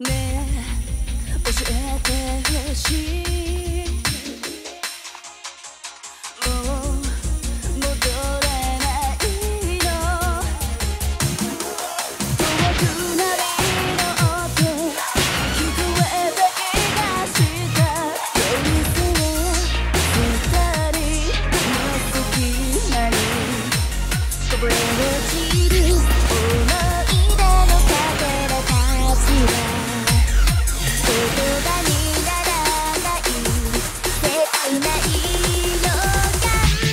ねえ教えてほしい。もう戻れないの。遠くなりの音聞こえた気がした。寄り添う二人の隙間にこぼれ落ちる想い出のかけらたちは言葉にならない切ない予感。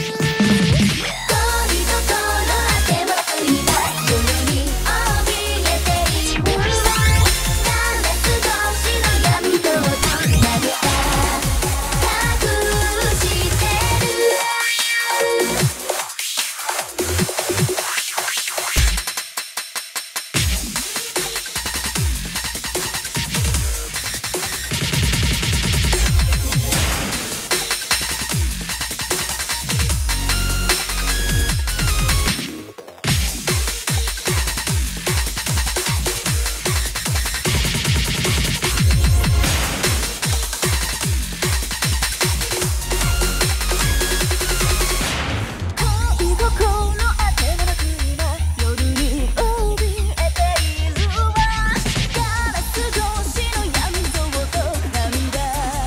恋心あてもついた夜に怯えているわ。ガラス越しの闇と音なぜか隠してる。恋心あてもなく今夜に怯えているわ。ガラス越しの闇像と涙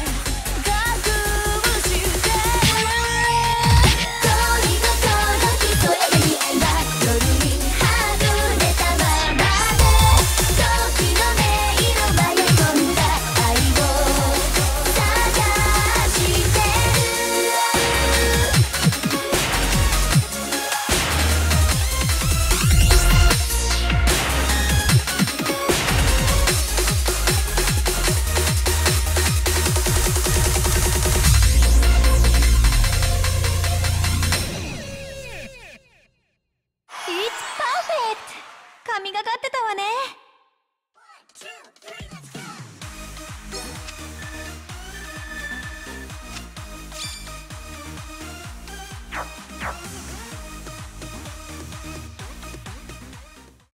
隠してる。恋心聞こえる匂いは夜に外れたままで時の音色迷い込んだ愛を探してる。It's perfect! 神がかってたわね。